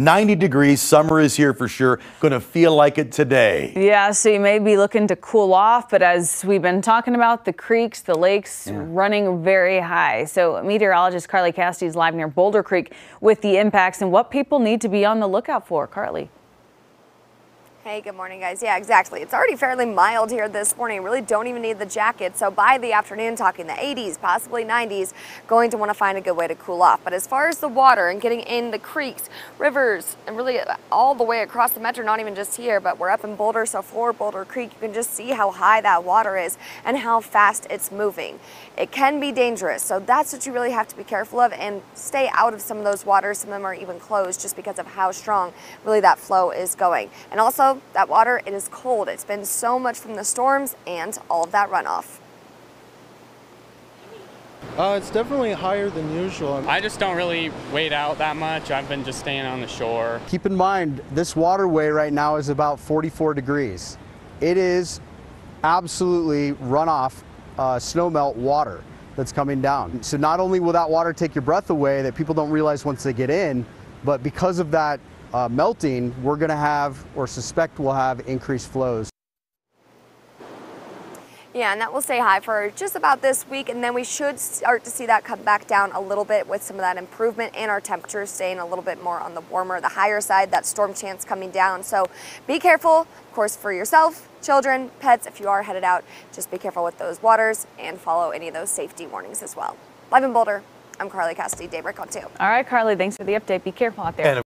90 degrees. Summer is here for sure. Going to feel like it today. Yeah, so you may be looking to cool off, but as we've been talking about, the creeks, the lakes running very high. So meteorologist Carly Cassady is live near Boulder Creek with the impacts and what people need to be on the lookout for. Carly. Hey, good morning, guys. Yeah, exactly. It's already fairly mild here this morning. Really don't even need the jacket. So by the afternoon, talking the 80s, possibly 90s, going to want to find a good way to cool off. But as far as the water and getting in the creeks, rivers, and really all the way across the metro, not even just here, but we're up in Boulder, so for Boulder Creek, you can just see how high that water is and how fast it's moving. It can be dangerous, so that's what you really have to be careful of and stay out of some of those waters. Some of them are even closed just because of how strong really that flow is going. And also, that water, it is cold. It's been so much from the storms and all of that runoff. It's definitely higher than usual. I just don't really wade out that much. I've been just staying on the shore. Keep in mind, this waterway right now is about 44 degrees. It is absolutely runoff snowmelt water that's coming down. So not only will that water take your breath away that people don't realize once they get in, but because of that melting, we're going to have, or suspect we'll have, increased flows. Yeah, and that will stay high for just about this week, and then we should start to see that come back down a little bit with some of that improvement and our temperatures staying a little bit more on the warmer, the higher side, that storm chance coming down. So be careful, of course, for yourself, children, pets. If you are headed out, just be careful with those waters and follow any of those safety warnings as well. Live in Boulder, I'm Carly Cassady, Daybreak on 2. All right, Carly, thanks for the update. Be careful out there.